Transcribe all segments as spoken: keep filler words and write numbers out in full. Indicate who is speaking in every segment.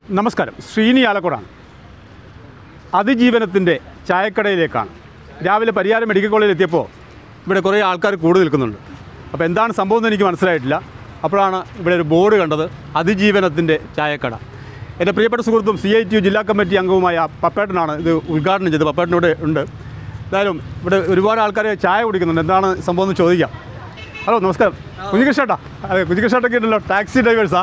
Speaker 1: നമസ്കാരം, ശ്രീനി ആലക്കോടാണ്. അതിജീവനത്തിൻ്റെ ചായക്കടയിലേക്കാണ്. രാവിലെ പരിയാരം മെഡിക്കൽ കോളേജിൽ എത്തിയപ്പോൾ ഇവിടെ കുറേ ആൾക്കാർ കൂടി നിൽക്കുന്നുണ്ട്. അപ്പോൾ എന്താണ് സംഭവം എന്ന് എനിക്ക് മനസ്സിലായിട്ടില്ല. അപ്പോഴാണ് ഇവിടെ ഒരു ബോർഡ് കണ്ടത്, അതിജീവനത്തിൻ്റെ ചായക്കട. എൻ്റെ പ്രിയപ്പെട്ട സുഹൃത്തും സി ഐ ടി യു ജില്ലാ കമ്മിറ്റി അംഗവുമായ പപ്പേട്ടനാണ് ഇത് ഉദ്ഘാടനം ചെയ്തത്. പപ്പേട്ടനിവിടെ ഉണ്ട്. എന്തായാലും ഇവിടെ ഒരുപാട് ആൾക്കാർ ചായ കുടിക്കുന്നുണ്ട്. എന്താണ് സംഭവം എന്ന് ചോദിക്കാം. ഹലോ, നമസ്കാരം. കുഞ്ഞികൃഷ്ണേട്ടാ? അതെ, കുഞ്ഞികൃഷ്ണേട്ടൊക്കെ ഉണ്ടല്ലോ. ടാക്സി ഡ്രൈവേഴ്സാ?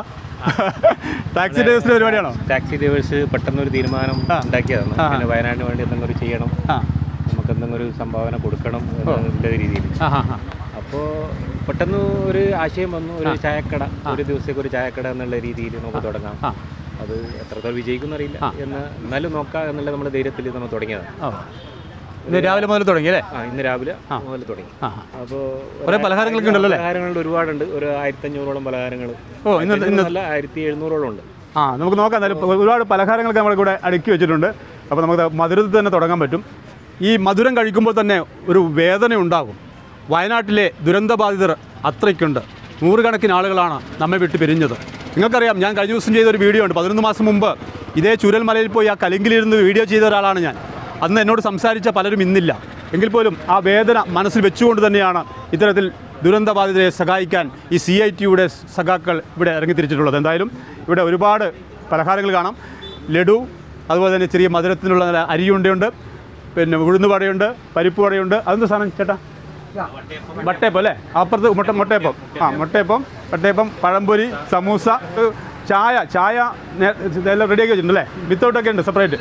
Speaker 1: ടാക്സി ഡ്രൈവേഴ്സിൻ്റെ പരിപാടിയാണോ?
Speaker 2: ടാക്സി ഡ്രൈവേഴ്സ് പെട്ടെന്നൊരു തീരുമാനം ഉണ്ടാക്കിയതാണ്. പിന്നെ വയനാടിന് വേണ്ടി എന്തെങ്കിലും ഒരു ചെയ്യണം, നമുക്ക് എന്തെങ്കിലും ഒരു സംഭാവന കൊടുക്കണം എന്നുള്ള രീതിയിൽ. അപ്പോൾ പെട്ടെന്ന് ഒരു ആശയം വന്നു, ഒരു ചായക്കട, ഒരു ദിവസത്തേക്ക് ഒരു ചായക്കട എന്നുള്ള രീതിയിൽ നമുക്ക് തുടങ്ങാം. അത് എത്രത്തോളം വിജയിക്കും അറിയില്ല, എന്ന് എന്നാലും നോക്കാം എന്നുള്ള നമ്മുടെ ധൈര്യത്തിൽ നമ്മൾ തുടങ്ങിയതാണ്.
Speaker 1: ഇന്ന് രാവിലെ മുതൽ തുടങ്ങി അല്ലേ?
Speaker 2: ആ, ഇന്ന് രാവിലെ മുതൽ തുടങ്ങി. അപ്പോൾ
Speaker 1: കുറേ പലഹാരങ്ങളൊക്കെ ഉണ്ടല്ലോ അല്ലേ?
Speaker 2: പലഹാരങ്ങൾ ഒരുപാടുണ്ട്, ഒരു ആയിരത്തി അഞ്ഞൂറോളം പലഹാരങ്ങൾ.
Speaker 1: ഓ, ഇന്ന്
Speaker 2: നല്ല ആയിരത്തി എഴുന്നൂറോളം ഉണ്ട്.
Speaker 1: ആ, നമുക്ക് നോക്കാം. എന്നാലും ഒരുപാട് പലഹാരങ്ങളൊക്കെ നമ്മളിവിടെ അടുക്കി വെച്ചിട്ടുണ്ട്. അപ്പോൾ നമുക്ക് മധുരത്തിൽ തന്നെ തുടങ്ങാൻ പറ്റും. ഈ മധുരം കഴിക്കുമ്പോൾ തന്നെ ഒരു വേദന ഉണ്ടാകും. വയനാട്ടിലെ ദുരന്തബാധിതർ അത്രയ്ക്കുണ്ട്. നൂറുകണക്കിന് ആളുകളാണ് നമ്മെ വിട്ട് പിരിഞ്ഞത്. നിങ്ങൾക്കറിയാം, ഞാൻ കഴിഞ്ഞ ദിവസം ചെയ്തൊരു വീഡിയോ ഉണ്ട്. പതിനൊന്ന് മാസം മുമ്പ് ഇതേ ചുരൽമലയിൽ പോയി ആ കലിങ്കിലിരുന്ന് വീഡിയോ ചെയ്ത ഒരാളാണ് ഞാൻ. അന്ന് എന്നോട് സംസാരിച്ച പലരും ഇന്നില്ല. എങ്കിൽ പോലും ആ വേദന മനസ്സിൽ വെച്ചുകൊണ്ട് തന്നെയാണ് ഇത്തരത്തിൽ ദുരന്തബാധിതരെ സഹായിക്കാൻ ഈ സി ഐ ടിയുടെ സഖാക്കൾ ഇവിടെ ഇറങ്ങിത്തിരിച്ചിട്ടുള്ളത്. എന്തായാലും ഇവിടെ ഒരുപാട് പലഹാരങ്ങൾ കാണാം. ലഡു, അതുപോലെ തന്നെ ചെറിയ മധുരത്തിനുള്ള നല്ല അരിയുണ്ടയുണ്ട്, പിന്നെ ഉഴുന്നുവടയുണ്ട്, പരിപ്പ് വടയുണ്ട്. അതെന്ത് സാധനം ചേട്ടാ? വട്ടയപ്പം അല്ലേ? അപ്പുറത്ത് മുട്ട മുട്ടയപ്പം. ആ, മുട്ടയപ്പം, വട്ടയപ്പം, പഴംപൊരി, സമൂസ, ചായ. ചായ എല്ലാം റെഡിയാക്കി വെച്ചിട്ടുണ്ട് അല്ലേ? വിത്തൗട്ടൊക്കെ ഉണ്ട്, സെപ്പറേറ്റ്.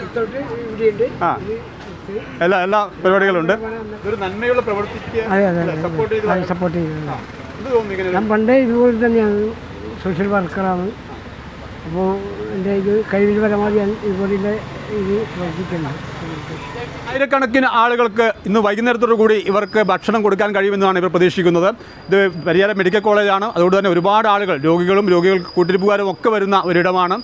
Speaker 1: ആ, എല്ലാ എല്ലാ പരിപാടികളുണ്ട്. ഇതൊരു നന്മയുള്ള പ്രവർത്തിക്ക് സപ്പോർട്ട് ചെയ്ത്
Speaker 3: സപ്പോർട്ട് ചെയ്യുന്നത്. ഞാൻ പണ്ടേ ഇതുപോലെ തന്നെയാണ്, സോഷ്യൽ വർക്കറാണ്. അപ്പോൾ എൻ്റെ ഇത് കഴിവിൽ പരമാവധി ഞാൻ ഇതുപോലെ ഇത് പ്രവർത്തിക്കുന്നത്.
Speaker 1: ആയിരക്കണക്കിന് ആളുകൾക്ക് ഇന്ന് വൈകുന്നേരത്തോടു കൂടി ഇവർക്ക് ഭക്ഷണം കൊടുക്കാൻ കഴിയുമെന്നാണ് ഇവർ പ്രതീക്ഷിക്കുന്നത്. ഇത് പരിയാരം മെഡിക്കൽ കോളേജാണ്. അതുകൊണ്ട് തന്നെ ഒരുപാട് ആളുകൾ, രോഗികളും രോഗികൾക്ക് കൂട്ടിരിപ്പുകാരും ഒക്കെ വരുന്ന ഒരിടമാണ്.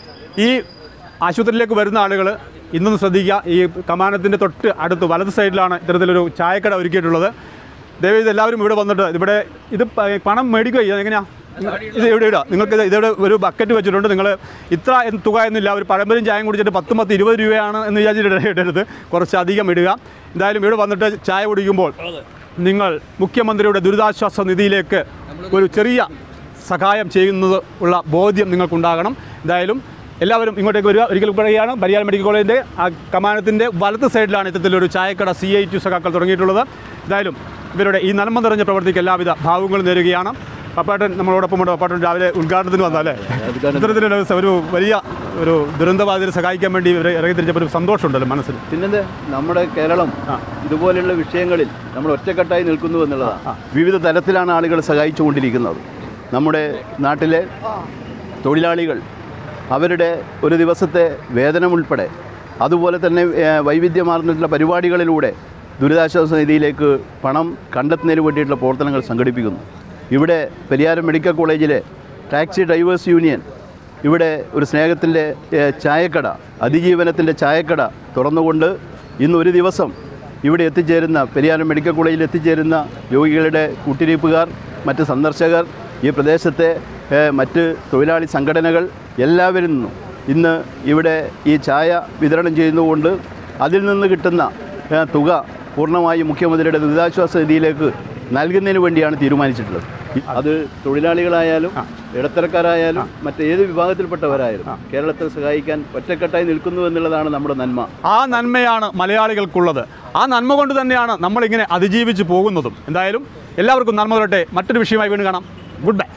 Speaker 1: ഈ ആശുപത്രിയിലേക്ക് വരുന്ന ആളുകൾ ഇന്നൊന്ന് ശ്രദ്ധിക്കുക. ഈ കമാനത്തിൻ്റെ തൊട്ട് അടുത്ത് വലത് സൈഡിലാണ് ഇത്തരത്തിലൊരു ചായക്കട ഒരുക്കിയിട്ടുള്ളത്. ദയവ് ഇത് എല്ലാവരും ഇവിടെ വന്നിട്ട് ഇവിടെ ഇത് പണം മേടിക്കുക. എങ്ങനെയാണ് ഇത് ഇവിടെ ഇടുക? നിങ്ങൾക്ക് ഇതിവിടെ ഒരു ബക്കറ്റ് വെച്ചിട്ടുണ്ട്. നിങ്ങൾ ഇത്ര തുക എന്നില്ല, ഒരു പഴമ്പരും ചായയും കുടിച്ചിട്ട് പത്ത് പത്ത് ഇരുപത് രൂപയാണ് എന്ന് വിചാരിച്ചിട്ട് ഇടരുത്, കുറച്ചധികം ഇടുക. എന്തായാലും ഇവിടെ വന്നിട്ട് ചായ കുടിക്കുമ്പോൾ നിങ്ങൾ മുഖ്യമന്ത്രിയുടെ ദുരിതാശ്വാസ നിധിയിലേക്ക് ഒരു ചെറിയ സഹായം ചെയ്യുന്നത് ഉള്ള ബോധ്യം നിങ്ങൾക്കുണ്ടാകണം. എന്തായാലും എല്ലാവരും ഇങ്ങോട്ടേക്ക് വരിക. ഒരിക്കൽ പറയുകയാണ്, പരിയാരം മെഡിക്കൽ കോളേജിൻ്റെ ആ കമാനത്തിൻ്റെ വലത്ത് സൈഡിലാണ് ഇത്തരത്തിലൊരു ചായക്കട സി ഐ ടി സഖാക്കൾ തുടങ്ങിയിട്ടുള്ളത്. എന്തായാലും ഇവരുടെ ഈ നന്മ നിറഞ്ഞ പ്രവൃത്തിക്ക് എല്ലാവിധ ഭാവുകളും നേരുകയാണ്. പപ്പാട്ടൻ നമ്മളോടൊപ്പമുണ്ട്. പപ്പാട്ടൻ രാവിലെ ഉദ്ഘാടനത്തിന് വന്നല്ലേ? ഇത്തരത്തിലുള്ള ഒരു വലിയ ഒരു ദുരന്തബാധിതരെ സഹായിക്കാൻ വേണ്ടി ഇവരെ ഇറങ്ങിത്തിരിച്ചപ്പോൾ ഒരു സന്തോഷമുണ്ടല്ലോ മനസ്സിൽ.
Speaker 4: പിന്നെ നമ്മുടെ കേരളം ഇതുപോലെയുള്ള വിഷയങ്ങളിൽ നമ്മൾ ഒറ്റക്കെട്ടായി നിൽക്കുന്നു എന്നുള്ളതാണ്. വിവിധ തലത്തിലാണ് ആളുകൾ സഹായിച്ചുകൊണ്ടിരിക്കുന്നത്. നമ്മുടെ നാട്ടിലെ തൊഴിലാളികൾ അവരുടെ ഒരു ദിവസത്തെ വേതനം ഉൾപ്പെടെ, അതുപോലെ തന്നെ വൈവിധ്യമാർന്നിട്ടുള്ള പരിപാടികളിലൂടെ ദുരിതാശ്വാസ നിധിയിലേക്ക് പണം കണ്ടെത്തുന്നതിന് വേണ്ടിയിട്ടുള്ള പ്രവർത്തനങ്ങൾ സംഘടിപ്പിക്കുന്നു. ഇവിടെ പരിയാരം മെഡിക്കൽ കോളേജിലെ ടാക്സി ഡ്രൈവേഴ്സ് യൂണിയൻ ഇവിടെ ഒരു സ്നേഹത്തിൻ്റെ ചായക്കട, അതിജീവനത്തിൻ്റെ ചായക്കട തുറന്നുകൊണ്ട് ഇന്ന് ഒരു ദിവസം ഇവിടെ എത്തിച്ചേരുന്ന, പരിയാരം മെഡിക്കൽ കോളേജിൽ എത്തിച്ചേരുന്ന രോഗികളുടെ കൂട്ടിരിപ്പുകാർ, മറ്റ് സന്ദർശകർ, ഈ പ്രദേശത്തെ മറ്റ് തൊഴിലാളി സംഘടനകൾ എല്ലാവരിൽ നിന്നും ഇന്ന് ഇവിടെ ഈ ചായ വിതരണം ചെയ്യുന്നതുകൊണ്ട് അതിൽ നിന്ന് കിട്ടുന്ന തുക പൂർണ്ണമായും മുഖ്യമന്ത്രിയുടെ ദുരിതാശ്വാസ നിധിയിലേക്ക് നൽകുന്നതിന് വേണ്ടിയാണ് തീരുമാനിച്ചിട്ടുള്ളത്. അത് തൊഴിലാളികളായാലും ഇടത്തരക്കാരായാലും മറ്റേത് വിഭാഗത്തിൽപ്പെട്ടവരായാലും കേരളത്തെ സഹായിക്കാൻ ഒറ്റക്കെട്ടായി നിൽക്കുന്നു എന്നുള്ളതാണ് നമ്മുടെ നന്മ.
Speaker 1: ആ നന്മയാണ് മലയാളികൾക്കുള്ളത്. ആ നന്മ കൊണ്ട് തന്നെയാണ് നമ്മളിങ്ങനെ അതിജീവിച്ച് പോകുന്നതും. എന്തായാലും എല്ലാവർക്കും നന്മ വരട്ടെ. മറ്റൊരു വിഷയമായി വീണ്ടും കാണാം. Good by.